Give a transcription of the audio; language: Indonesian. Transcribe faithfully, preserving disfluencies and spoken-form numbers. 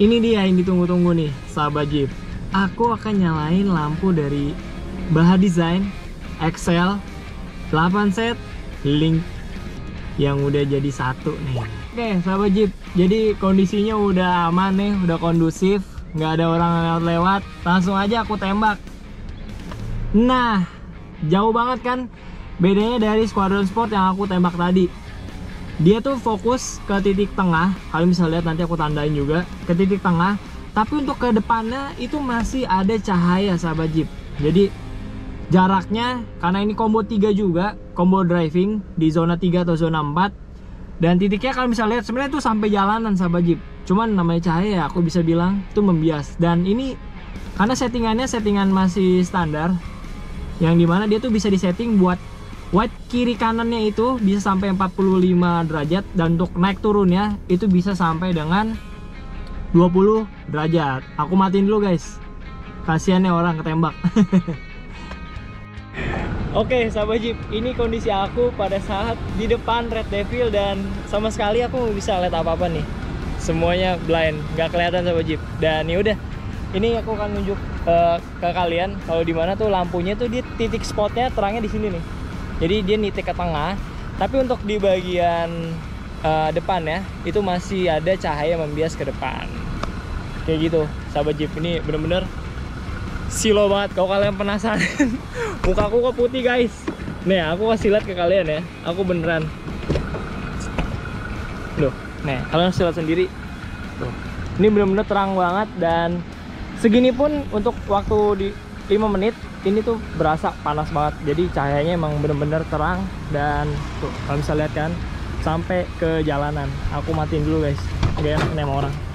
Ini dia yang ditunggu-tunggu nih, sahabat Jeep. Aku akan nyalain lampu dari Baha Design X L delapan set link yang udah jadi satu nih. Oke, sahabat Jeep. Jadi kondisinya udah aman nih, udah kondusif, nggak ada orang lewat-lewat. Langsung aja aku tembak. Nah, jauh banget kan bedanya dari Squadron Sport yang aku tembak tadi. Dia tuh fokus ke titik tengah. Kalian bisa lihat, nanti aku tandain juga ke titik tengah. Tapi untuk ke depannya itu masih ada cahaya, sahabat Jeep. Jadi jaraknya, karena ini combo tiga juga, combo driving di zona tiga atau zona empat. Dan titiknya kalian bisa lihat sebenarnya itu sampai jalanan, sahabat Jeep. Cuman namanya cahaya ya, aku bisa bilang itu membias. Dan ini karena settingannya settingan masih standar, yang dimana dia tuh bisa disetting buat wide kiri kanannya itu bisa sampai empat puluh lima derajat, dan untuk naik turunnya itu bisa sampai dengan dua puluh derajat. Aku matiin dulu guys, kasihan ya orang ketembak. Oke sahabat Jeep, ini kondisi aku pada saat di depan Red Devil dan sama sekali aku nggak bisa lihat apa-apa nih. Semuanya blind, nggak kelihatan sahabat Jeep. Dan ya udah, ini aku akan nunjuk uh, ke kalian kalau dimana tuh lampunya tuh di titik spotnya terangnya di sini nih. Jadi dia nitik ke tengah, tapi untuk di bagian uh, depan ya itu masih ada cahaya membias ke depan. Kayak gitu, sahabat Jeep. Ini bener-bener silo banget. Kalau kalian penasaran, muka aku kok putih guys. Nih aku kasih lihat ke kalian ya, aku beneran. Loh, nih kalian harus lihat sendiri. Tuh, ini bener-bener terang banget, dan segini pun untuk waktu di lima menit ini tuh berasa panas banget. Jadi cahayanya emang bener-bener terang, dan tuh kalian bisa lihat kan sampai ke jalanan. Aku matiin dulu guys, gak enak nih sama orang.